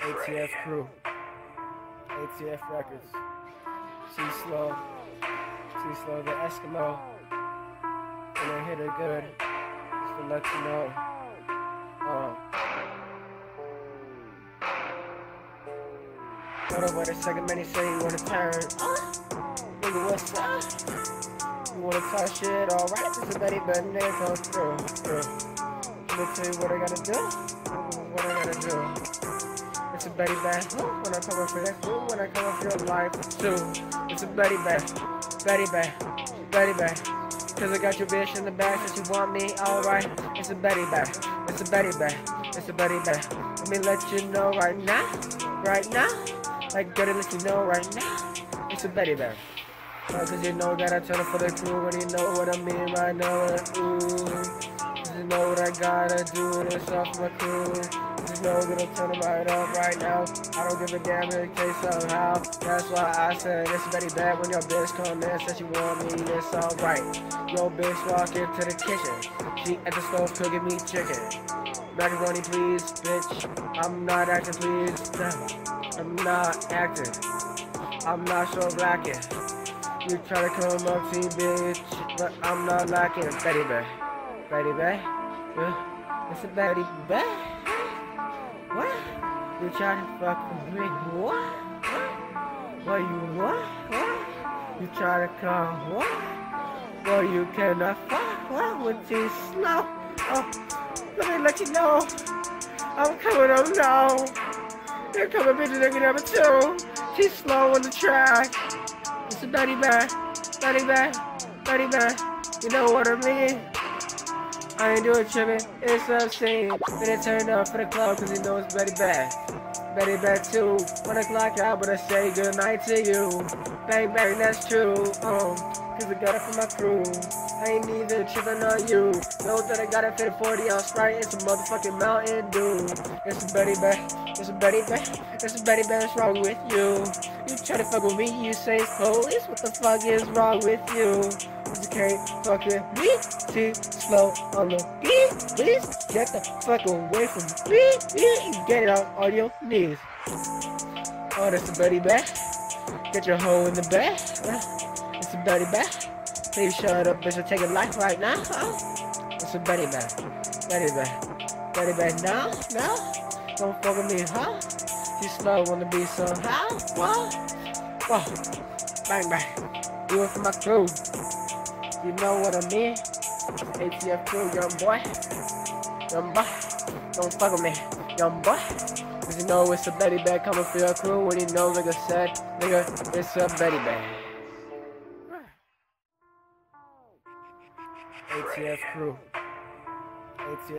ATF crew, ATF records. C-Slow, C-Slow the Eskimo. And I hit her good, just to let you know. Hold on, wait a second, man, he say you wanna turn. Nigga, what's up? You wanna talk shit, alright, this is Betty Bennett, come through. Let me tell you what I gotta do, what I gotta do. It's a Betty Bad, when I come up for that, when I come up for your life, too. It's a Betty Bad, Betty Bad, Betty Bad. Cause I got your bitch in the back, so she want me, alright. It's a Betty Bad, it's a Betty Bad, it's a Betty Bad. Let me let you know right now, I gotta let you know right now. It's a Betty Bad. Cause you know that I turn up for the crew, and you know what I mean right now. Cause you know what I gotta do, this off my crew. You know we're gonna turn them right up right now. I don't give a damn in case somehow. That's why I said it's very bad when your bitch come in, says she want me, it's alright. Yo bitch walk into the kitchen, she at the stove cooking me chicken. Macaroni please, bitch, I'm not acting please. No, I'm not acting, I'm not so lacking. You try to come up to me bitch, but I'm not lacking. Betty Bad, Betty Bad, yeah, it's a Betty Bad. What? You try to fuck with me? What? What you what? What? You try to come what? Well, you cannot fuck what with C-Slow. Oh, let me let you know. I'm coming up now. They're coming bitches looking number 2. C-Slow on the track. It's a Betty Bad, Betty Bad, Betty Bad. You know what I mean? I ain't doing tripping, it's obscene. But it turned up for the club cause you know it's Betty Bad. Betty Bad too. 1 o'clock out, but I say goodnight to you. Bang bang, that's true. Cause I got it from my crew. I ain't even tripping on you. Know that I got it for the 40 ounce Sprite. It's a motherfucking Mountain Dew. It's a Betty Bad, it's a Betty Bad, it's a Betty Bad, what's wrong with you? You try to fuck with me, you say it's police. What the fuck is wrong with you? You can't fuck with me. C-Slow on the beat. Please get the fuck away from me. You get it on your knees. Oh, that's a Betty Bad. Get your hoe in the bed. It's a Betty Bad. Please shut up, bitch. I'm taking life right now. It's a Betty Bad. Betty Bad. Betty Bad. No. Don't fuck with me, huh? C-Slow on the beat somehow. Whoa. Bang bang. Do it for my crew. You know what I mean? ATF crew, young boy. Don't fuck with me, young boy. Cause you know it's a Betty Bad coming for your crew. When you know, nigga said, nigga, it's a Betty Bad. ATF crew. ATF